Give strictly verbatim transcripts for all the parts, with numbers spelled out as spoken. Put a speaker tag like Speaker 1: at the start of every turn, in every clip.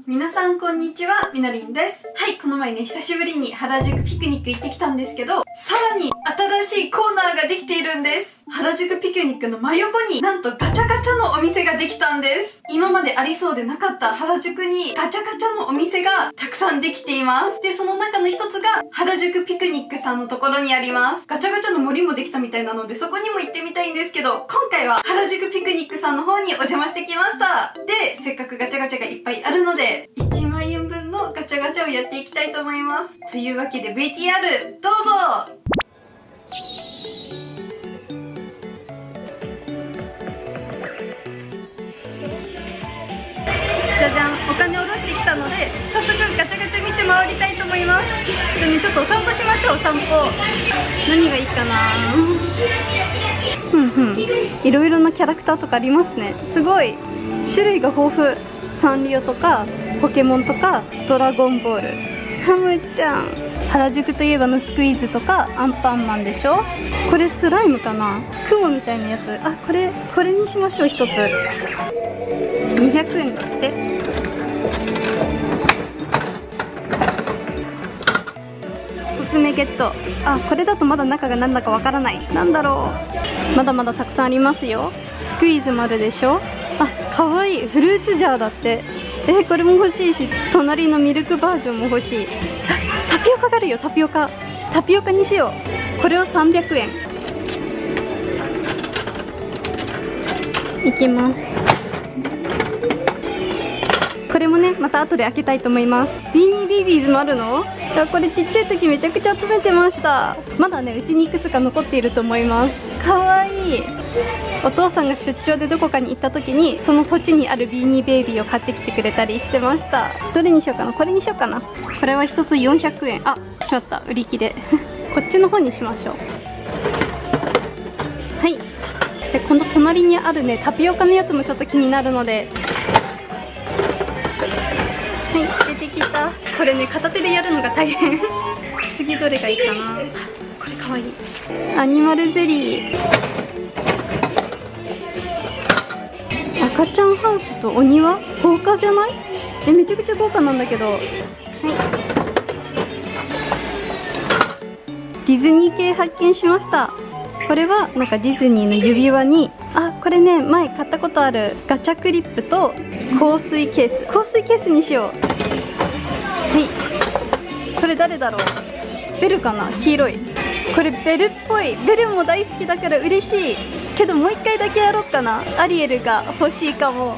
Speaker 1: 皆さんこんにちは、みのりんです。はい、この前ね、久しぶりに原宿ピクニック行ってきたんですけど、さらに新しいコーナーができているんです。原宿ピクニックの真横になんとガチャガチャのお店ができたんです。今までありそうでなかった原宿にガチャガチャのお店がたくさんできています。で、その中の一つが原宿ピクニックさんのところにあります。ガチャガチャの森もできたみたいなので、そこにも行ってみたいんですけど、今回は原宿ピクニックさんの方にお邪魔してきました。で、せっかくガチャガチャがいっぱいあるので、いちまんえんぶんのガチャガチャをやっていきたいと思います。というわけで ブイティーアール どうぞ。じゃじゃん、お金を下ろしてきたので早速ガチャガチャ見て回りたいと思います。でね、ちょっとお散歩しましょう。散歩何がいいかな。ふんふん、いろいろなキャラクターとかありますね。すごい種類が豊富。サンリオとかポケモンとかドラゴンボール、ハムちゃん、原宿といえばのスクイーズとかアンパンマンでしょ。これスライムかな、雲みたいなやつ。あ、これこれにしましょう。ひとつにひゃくえんだって。ひとつめゲット。あ、これだとまだ中が何だかわからない。なんだろう。まだまだたくさんありますよ。スクイーズもあるでしょ。あ、かわいい。フルーツジャーだって。えー、これも欲しいし、隣のミルクバージョンも欲しい。あ、タピオカがあるよ。タピオカタピオカにしよう。これはさんびゃくえん。いきます。これもね、また後で開けたいと思います。ビーニービービーズもあるの？いや、これちっちゃい時めちゃくちゃ集めてました。まだね、うちにいくつか残っていると思います。かわいい。お父さんが出張でどこかに行った時にその土地にあるビーニーベイビーを買ってきてくれたりしてました。どれにしようかな。これにしようかな。これはひとつよんひゃくえん。あ、しまった、売り切れこっちの方にしましょう。はい。で、この隣にあるね、タピオカのやつもちょっと気になるので、はい、出てきた。これね、片手でやるのが大変次どれがいいかな。これかわいい。アニマルゼリー、赤ちゃんハウスとお庭、豪華じゃない？え、めちゃくちゃ豪華なんだけど。はい、ディズニー系発見しました。これはなんかディズニーの指輪に、あ、これね、前買ったことあるガチャクリップと香水ケース。香水ケースにしよう。はい、これ誰だろう。ベルかな。黄色い。これベルっぽい。ベルも大好きだから嬉しいけど、もう一回だけやろうかな。アリエルが欲しいかも。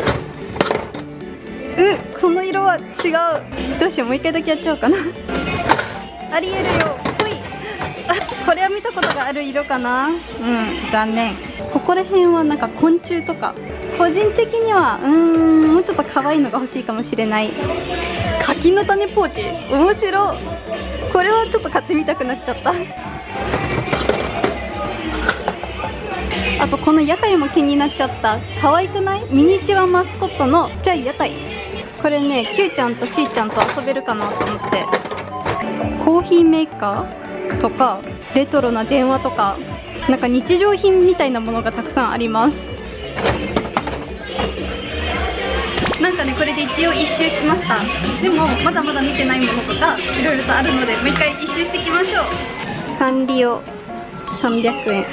Speaker 1: う、この色は違う。どうしよう、もう一回だけやっちゃおうかなアリエルよ、ほい。あ、これは見たことがある色かな。うん、残念。ここら辺はなんか昆虫とか、個人的にはうーん、もうちょっと可愛いのが欲しいかもしれない。柿の種ポーチ、面白い。これはちょっと買ってみたくなっちゃったあとこの屋台も気になっちゃった。可愛くない？ミニチュアマスコットのちっちゃい屋台。これね、キューちゃんとシーちゃんと遊べるかなと思って。コーヒーメーカーとかレトロな電話とか、なんか日常品みたいなものがたくさんあります。なんかね、これで一応一周しました。でもまだまだ見てないものとかいろいろとあるので、もう一回一周していきましょう。サンリオさんびゃくえん。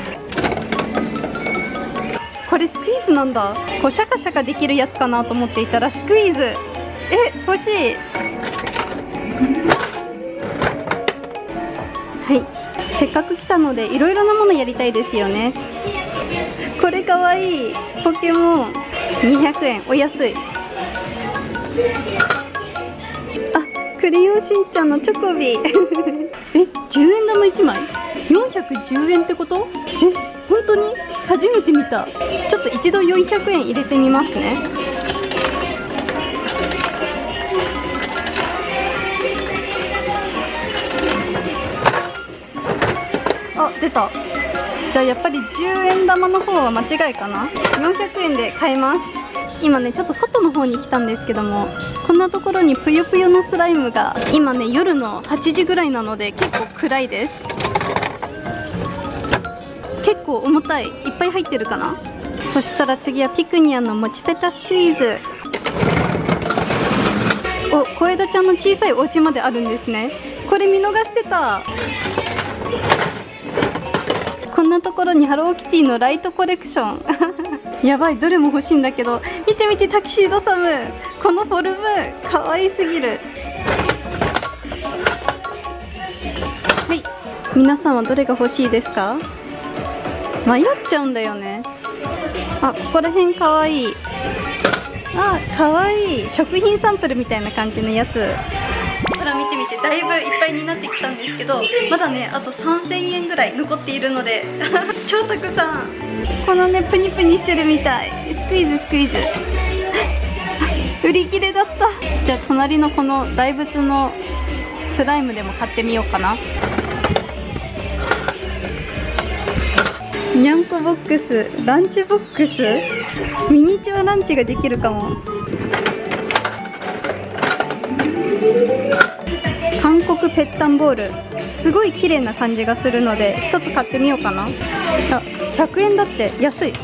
Speaker 1: これスクイーズなんだ。こうシャカシャカできるやつかなと思っていたらスクイーズ。え、欲しい。はい、せっかく来たのでいろいろなものやりたいですよね。これかわいい。ポケモンにひゃくえん、お安い。あ、クレヨンしんちゃんのチョコビえ、じゅうえん玉いちまいよんひゃくじゅうえんってこと？え、本当に初めて見た。ちょっと一度よんひゃくえん入れてみますね。あ、出た。じゃあやっぱりじゅうえん玉の方は間違いかな。よんひゃくえんで買います。今ね、ちょっと外の方に来たんですけども、こんなところにぷよぷよのスライムが、今ね、夜のはちじぐらいなので結構暗いです。結構重たい。いっぱい入ってるかな。そしたら次はピクニアのもちペタスクイーズ。 お、小枝ちゃんの小さいお家まであるんですね。これ見逃してた。こんなところにハローキティのライトコレクションやばい、どれも欲しいんだけど。見て見て、タキシードサム、このフォルム可愛すぎる。はい、皆さんはどれが欲しいですか？迷っちゃうんだよね。あ、ここら辺かわいい。あ、かわいい。食品サンプルみたいな感じのやつ。ほら見てみて、だいぶいっぱいになってきたんですけど、まだね、あとさんぜんえんぐらい残っているので超たくさん。このね、プニプニしてるみたい。スクイズスクイズ売り切れだった。じゃあ隣のこの大仏のスライムでも買ってみようかな。にゃんこボックス、ランチボックス、ミニチュアランチができるかも。韓国ペッタンボール、すごい綺麗な感じがするので一つ買ってみようかな。あ、ひゃくえんだって、安い。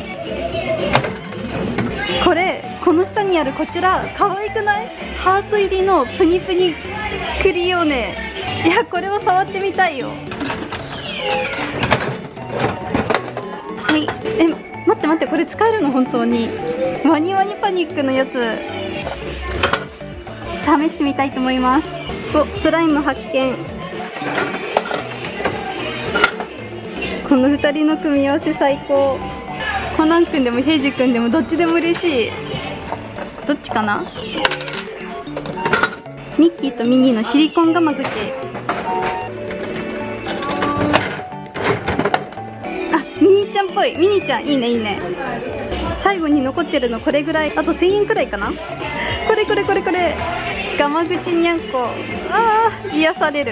Speaker 1: これ、この下にあるこちら可愛くない？ハート入りのプニプニクリオネ。いや、これを触ってみたいよ。はい、え、待って待って、これ使えるの？本当にワニワニパニックのやつ試してみたいと思います。お、スライム発見。このふたりの組み合わせ最高。コナン君でもヘイジ君でもどっちでも嬉しい。どっちかな？ミッキーとミニーのシリコンガマ口。ミニちゃんっぽい。ミニちゃんいいねいいね。最後に残ってるのこれぐらい。あとせんえんくらいかな。これこれこれこれ、ガマ口にゃんこ。あー、癒される。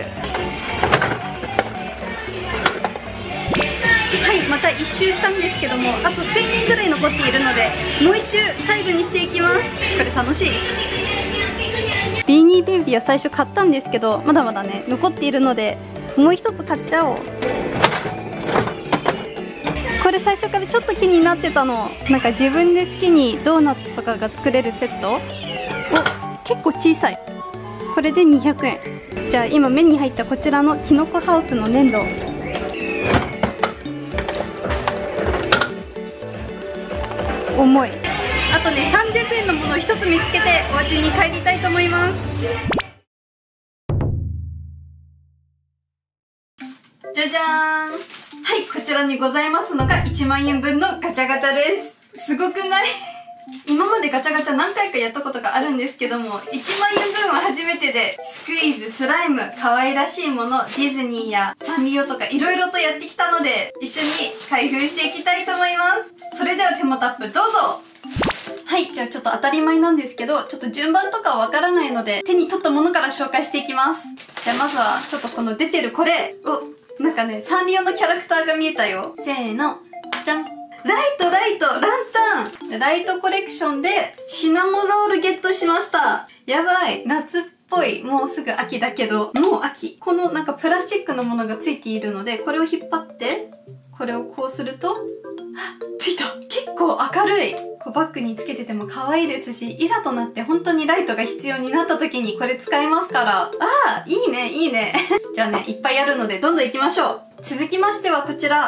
Speaker 1: はい、また一周したんですけども、あとせんえんくらい残っているので、もう一周最後にしていきます。これ楽しい。ビーニーベイビーは最初買ったんですけど、まだまだね残っているので、もう一つ買っちゃおう。これ最初からちょっと気になってたの。なんか自分で好きにドーナツとかが作れるセット。お、結構小さい。これでにひゃくえん。じゃあ今目に入ったこちらのキノコハウスの粘土。重い。あとね、さんびゃくえんのものをひとつ見つけてお家に帰りたいと思います。じゃじゃーん。はい、こちらにございますのがいちまんえんぶんのガチャガチャです。すごくない？今までガチャガチャ何回かやったことがあるんですけども、いちまんえんぶんは初めてで、スクイーズ、スライム、可愛らしいもの、ディズニーやサンリオとか色々とやってきたので、一緒に開封していきたいと思います。それでは手元アップどうぞ。はい、じゃあちょっと当たり前なんですけど、ちょっと順番とかわからないので、手に取ったものから紹介していきます。じゃあまずは、ちょっとこの出てるこれを、なんかね、サンリオのキャラクターが見えたよ。せーの、じゃん。ライト、ライト、ランタン。ライトコレクションでシナモロールゲットしました。やばい。夏っぽい。もうすぐ秋だけど、もう秋。このなんかプラスチックのものがついているので、これを引っ張って、これをこうすると、ついた。結構明るい。こうバッグにつけてても可愛いですし、いざとなって本当にライトが必要になった時にこれ使えますから。ああ、いいね、いいね。じゃあね、いっぱいあるのでどんどん行きましょう。続きましてはこちら。はい。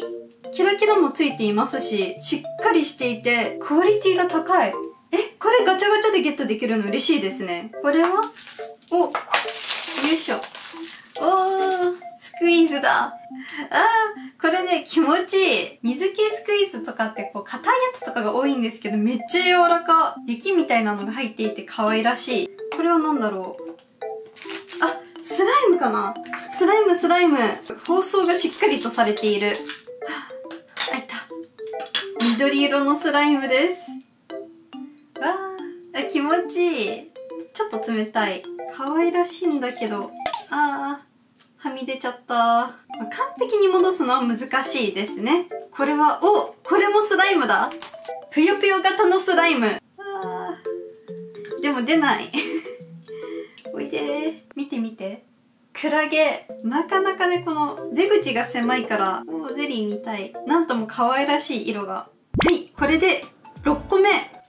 Speaker 1: キラキラもついていますし、しっかりしていて、クオリティが高い。え、これガチャガチャでゲットできるの嬉しいですね。これはお、よいしょ。おー、スクイーズだ。あー、これね、気持ちいい。水系スクイーズとかってこう、硬いやつとかが多いんですけど、めっちゃ柔らか。雪みたいなのが入っていて可愛らしい。これは何だろう。あ、スライムかな？スライム、スライム。包装がしっかりとされている。あ、いた。緑色のスライムです。わー、あ、気持ちいい。ちょっと冷たい。可愛らしいんだけど。あー、はみ出ちゃった。まあ、完璧に戻すのは難しいですね。これは、お、これもスライムだ。ぷよぷよ型のスライム。あー、でも出ない。おいでー。見て見て。クラゲ。なかなかね、この出口が狭いから、おー、ゼリーみたい。なんとも可愛らしい色が。はい、これでろっこめ。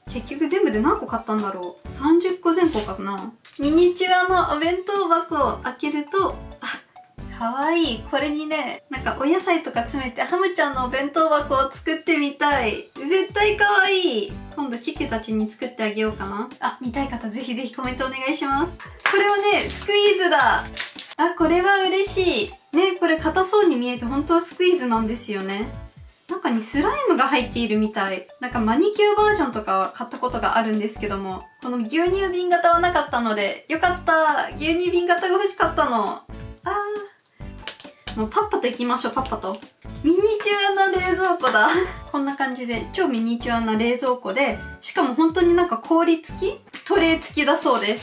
Speaker 1: 結局全部で何個買ったんだろう。さんじゅっこぜん後かな。ミニチュアのお弁当箱を開けると、あ、かわいい。これにね、なんかお野菜とか詰めてハムちゃんのお弁当箱を作ってみたい。絶対かわいい。今度キュキュたちに作ってあげようかな。あ、見たい方ぜひぜひコメントお願いします。これはね、スクイーズだ。あ、これは嬉しい。ね、これ硬そうに見えて本当はスクイーズなんですよね。中にスライムが入っているみたい。なんかマニキュアバージョンとかは買ったことがあるんですけども、この牛乳瓶型はなかったので、よかった。牛乳瓶型が欲しかったの。あー。もうパッパと行きましょう、パッパと。ミニチュアな冷蔵庫だ。こんな感じで超ミニチュアな冷蔵庫で、しかも本当になんか氷付きトレー付きだそうです。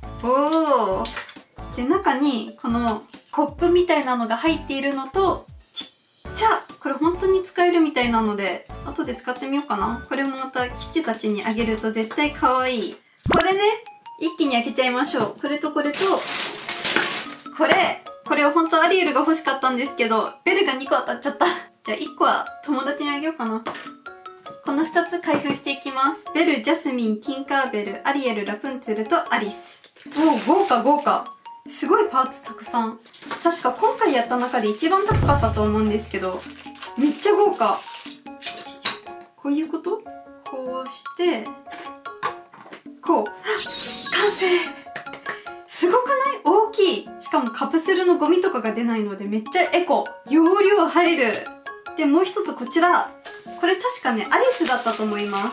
Speaker 1: おー。で、中にこのコップみたいなのが入っているのと、ちっちゃこれ本当に使えるみたいなので、後で使ってみようかな。これもまたキキたちにあげると絶対可愛い。これね、一気に開けちゃいましょう。これとこれと、これこれは本当アリエルが欲しかったんですけど、ベルがにこ当たっちゃった。じゃあいっこは友達にあげようかな。このふたつ開封していきます。ベル、ジャスミン、ティンカーベル、アリエル、ラプンツェルとアリス。おー、豪華豪華。すごいパーツたくさん。確か今回やった中で一番高かったと思うんですけど、めっちゃ豪華。こういうこと?こうして、こう。完成!すごくない?大きい。しかもカプセルのゴミとかが出ないのでめっちゃエコ。容量入る。で、もう一つこちら。これ確かね、アリスだったと思います。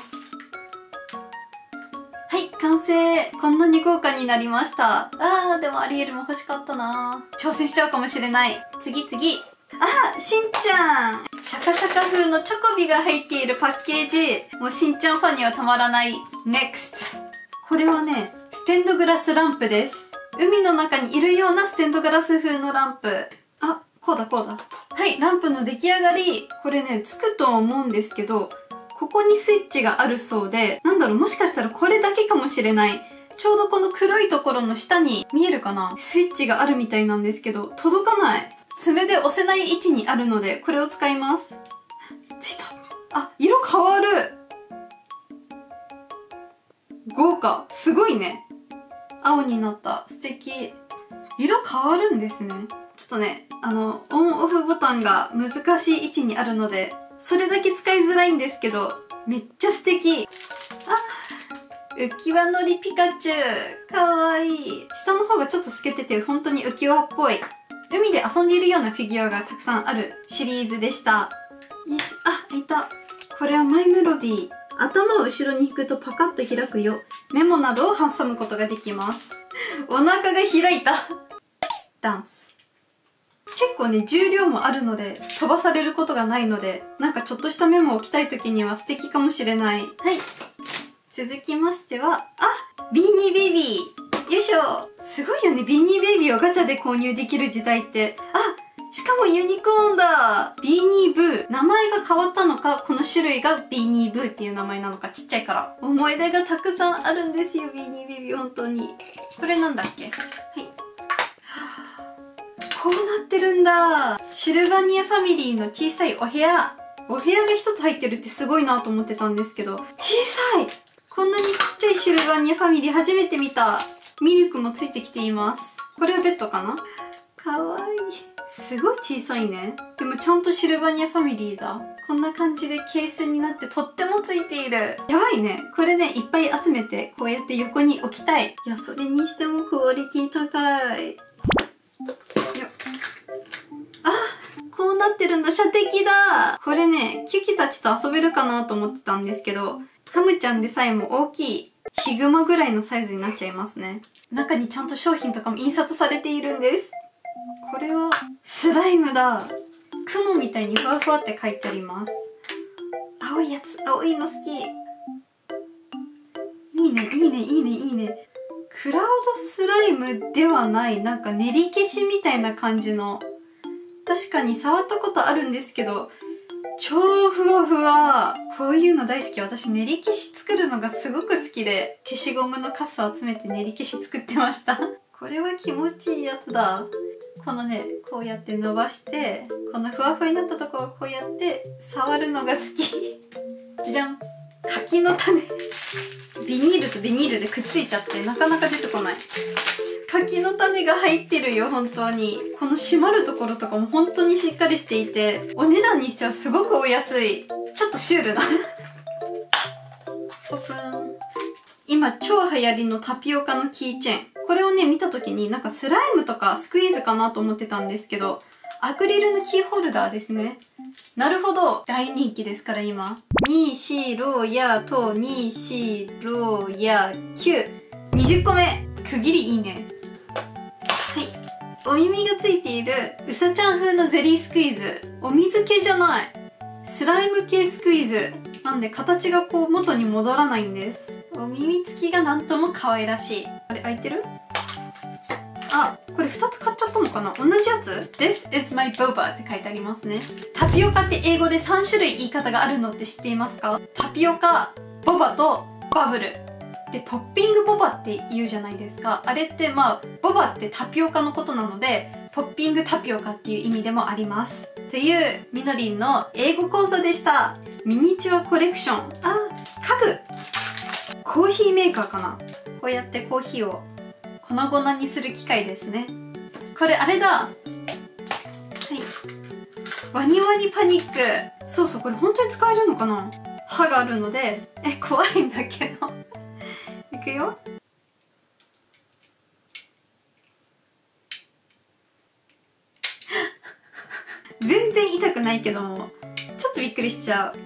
Speaker 1: はい、完成。こんなに豪華になりました。あー、でもアリエルも欲しかったな。挑戦しちゃうかもしれない。次次。あ、しんちゃん。シャカシャカ風のチョコビが入っているパッケージ。もうしんちゃんファンにはたまらない。ネクスト。これはね、ステンドグラスランプです。海の中にいるようなステンドグラス風のランプ。あ、こうだこうだ。はい、ランプの出来上がり。これね、つくと思うんですけど、ここにスイッチがあるそうで、なんだろう、もしかしたらこれだけかもしれない。ちょうどこの黒いところの下に見えるかな?スイッチがあるみたいなんですけど、届かない。爪で押せない位置にあるので、これを使います。ついた。あ、色変わる。豪華。すごいね。青になった。素敵。色変わるんですね。ちょっとね、あの、オンオフボタンが難しい位置にあるので、それだけ使いづらいんですけど、めっちゃ素敵。あ、浮き輪のりピカチュウ。かわいい。下の方がちょっと透けてて、本当に浮き輪っぽい。海で遊んでいるようなフィギュアがたくさんあるシリーズでした。よいしょ。あ、開いた。これはマイメロディー。頭を後ろに引くとパカッと開くよ。メモなどを挟むことができます。お腹が開いた。ダンス。結構ね、重量もあるので、飛ばされることがないので、なんかちょっとしたメモを置きたい時には素敵かもしれない。はい。続きましては、あ、ビーニーベイビー。よいしょ。すごいよね、ビーニーベイビーをガチャで購入できる時代って。あ、しかもユニコーンだ。ビーニーブー。名前が変わったのか、この種類がビーニーブーっていう名前なのか、ちっちゃいから。思い出がたくさんあるんですよ、ビーニーベイビー、本当に。これなんだっけ?はい。こうなってるんだ。シルバニアファミリーの小さいお部屋。お部屋が一つ入ってるってすごいなと思ってたんですけど、小さい!こんなにちっちゃいシルバニアファミリー初めて見た。ミルクもついてきています。これはベッドかな?かわいい。すごい小さいね。でもちゃんとシルバニアファミリーだ。こんな感じでケースになってとってもついている。やばいね。これね、いっぱい集めてこうやって横に置きたい。いや、それにしてもクオリティ高い。あ、こうなってるんだ。射的だ。これね、キュキたちと遊べるかなと思ってたんですけど、ハムちゃんでさえも大きいヒグマぐらいのサイズになっちゃいますね。中にちゃんと商品とかも印刷されているんです。これはスライムだ。雲みたいにふわふわって書いてあります。青いやつ、青いの好き。いいね、いいね、いいね、いいね。クラウドスライムではない、なんか練り消しみたいな感じの。確かに触ったことあるんですけど、超ふわふわ。こういうの大好き。私練り消し作るのがすごく好きで、消しゴムのカスを集めて練り消し作ってました。これは気持ちいいやつだ。このね、こうやって伸ばして、このふわふわになったところをこうやって触るのが好き。じゃじゃん。 柿の種ビニールとビニールでくっついちゃってなかなか出てこない。柿の種が入ってるよ、本当に。この閉まるところとかも本当にしっかりしていて、お値段にしてはすごくお安い。ちょっとシュールなオープン。今超流行りのタピオカのキーチェーン。これをね、見た時になんかスライムとかスクイーズかなと思ってたんですけど、アクリルのキーホルダーですね。なるほど。大人気ですから今。に、し、ろ、や、と、に、し、ろ、や、きゅう。にじゅっこめ。区切りいいね。はい。お耳がついているうさちゃん風のゼリースクイーズ。お水系じゃない。スライム系スクイーズ。なんで形がこう元に戻らないんです。お耳つきがなんとも可愛らしい。あれ開いてる？あ、これふたつ買っちゃったのかな？同じやつ？ This is my boba って書いてありますね。タピオカって英語でさんしゅるい言い方があるのって知っていますか？タピオカ、ボバとバブル。で、ポッピングボバって言うじゃないですか。あれってまあ、ボバってタピオカのことなので、ポッピングタピオカっていう意味でもあります。という、みのりんの英語講座でした。ミニチュアコレクション。あ、家具コーヒーメーカーかな。こうやってコーヒーを粉々にする機械ですね。これあれだ。はい。ワニワニパニック。そうそう、これ本当に使えるのかな？刃があるので、え、怖いんだけど。いくよ。全然痛くないけども、ちょっとびっくりしちゃう。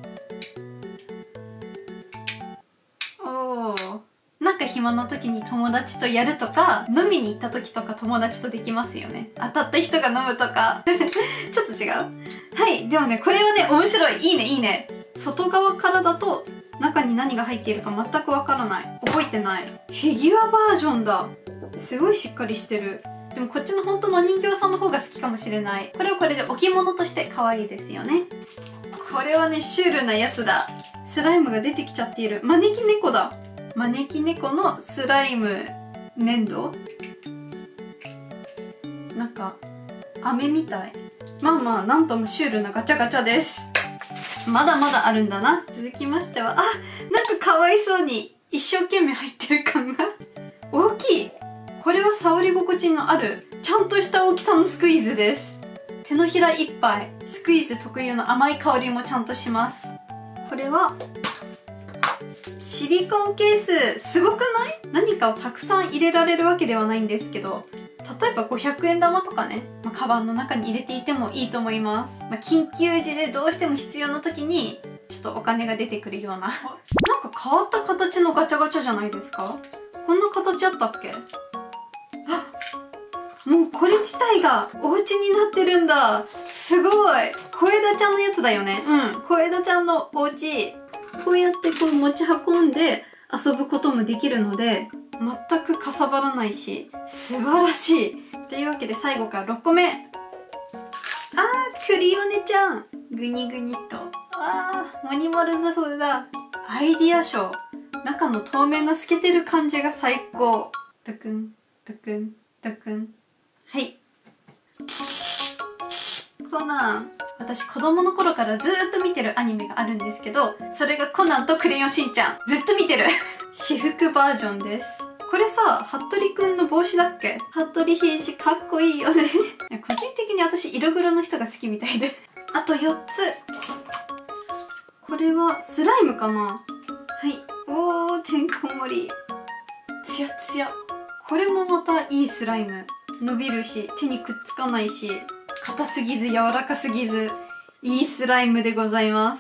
Speaker 1: おー。なんか暇な時に友達とやるとか、飲みに行った時とか友達とできますよね。当たった人が飲むとか。ちょっと違う？はい。でもね、これはね、面白い。いいね、いいね。外側からだと、中に何が入っているか全くわからない。覚えてない。フィギュアバージョンだ。すごいしっかりしてる。でもこっちの本当のお人形さんの方が好きかもしれない。これはこれで置物として可愛いですよね。これはね、シュールなやつだ。スライムが出てきちゃっている。招き猫だ。招き猫のスライム粘土？なんか、飴みたい。まあまあ、なんともシュールなガチャガチャです。まだまだあるんだな。続きましては、あ、なんかかわいそうに一生懸命入ってる感が大きい。これは触り心地のあるちゃんとした大きさのスクイーズです。手のひらいっぱい。スクイーズ特有の甘い香りもちゃんとします。これはシリコンケース。すごくない？何かをたくさん入れられるわけではないんですけど、例えばごひゃくえん玉とかね、まあ、カバンの中に入れていてもいいと思います。まあ、緊急時でどうしても必要な時にちょっとお金が出てくるようななんか変わった形のガチャガチャじゃないですか？こんな形あったっけ？あ、もうこれ自体がお家になってるんだ。すごい。小枝ちゃんのやつだよね。うん、小枝ちゃんのお家。こうやってこう持ち運んで遊ぶこともできるので、全くかさばらないし、素晴らしい。というわけで最後からろっこめ。あー、クリオネちゃん。グニグニと。あー、モニマルズ風だ。アイディア賞。中の透明な透けてる感じが最高。ドクン、ドクン、ドクン。はい。コナン。私子供の頃からずーっと見てるアニメがあるんですけど、それがコナンとクレヨンしんちゃん。ずっと見てる。私服バージョンです。これさ、服部くんの帽子だっけ？服部平次かっこいいよね。個人的に私色黒の人が好きみたいで。あとよっつ。これはスライムかな？はい。おー、てんこ盛り。ツヤツヤ。これもまたいいスライム。伸びるし、手にくっつかないし、硬すぎず柔らかすぎず、いいスライムでございます。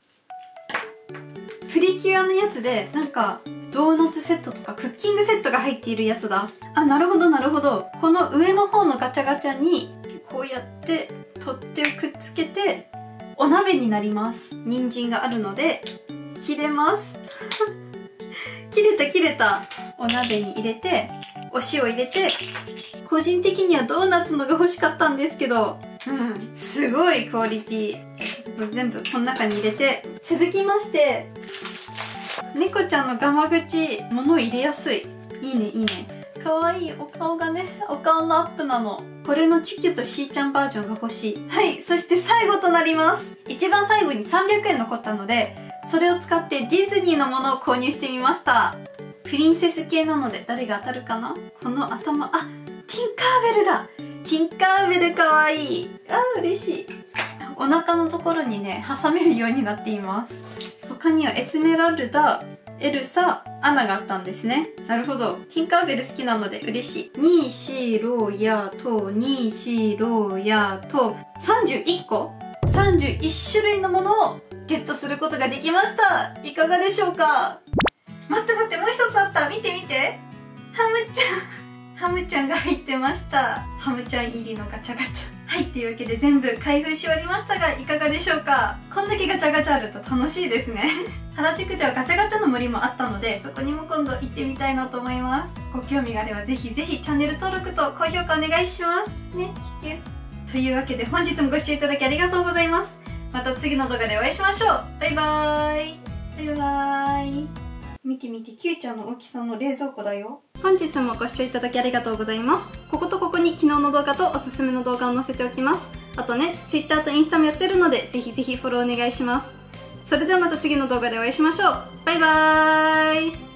Speaker 1: プリキュアのやつで、なんか、ドーナツセットとかクッキングセットが入っているやつだ。あ、なるほどなるほど。この上の方のガチャガチャに、こうやって取っ手をくっつけて、お鍋になります。人参があるので、切れます。切れた切れた。お鍋に入れて、お塩入れて、個人的にはドーナツのが欲しかったんですけど、うん、すごいクオリティ。ちょっと全部この中に入れて、続きまして、猫ちゃんのガマ口、物を入れやすい。いいねいいね。かわいいお顔がね、お顔のアップなの。これのキュキュとしーちゃんバージョンが欲しい。はい、そして最後となります。一番最後にさんびゃくえん残ったので、 それを使ってディズニーのものを購入してみました。プリンセス系なので誰が当たるかな。この頭、あ、ティンカーベルだ。ティンカーベルかわいい。あー嬉しい。お腹のところにね挟めるようになっています。他にはエスメラルダ、エルサ、アナがあったんですね。なるほど。ティンカーベル好きなので嬉しい。に、し、ろ、や、と、に、し、ろ、や、と、さんじゅういっこ ?さんじゅういち 種類のものをゲットすることができました。いかがでしょうか。待って待って、もう一つあった。見て見て。ハムちゃん。ハムちゃんが入ってました。ハムちゃん入りのガチャガチャ。はい、というわけで全部開封し終わりましたが、いかがでしょうか。こんだけガチャガチャあると楽しいですね。原宿ではガチャガチャの森もあったので、そこにも今度行ってみたいなと思います。ご興味があればぜひぜひチャンネル登録と高評価お願いします。ね、キュキュ。というわけで本日もご視聴いただきありがとうございます。また次の動画でお会いしましょう。バイバーイ。バイバーイ。見て見て、キューちゃんの大きさの冷蔵庫だよ。本日もご視聴いただきありがとうございます。こことここに昨日の動画とおすすめの動画を載せておきます。あとね、Twitter とインスタもやってるので、ぜひぜひフォローお願いします。それではまた次の動画でお会いしましょう。バイバーイ。